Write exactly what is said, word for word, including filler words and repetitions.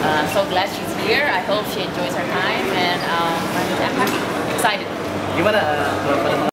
Uh, I'm so glad she's here. I hope she enjoys her time, and um, I'm happy, excited. Gimana uh,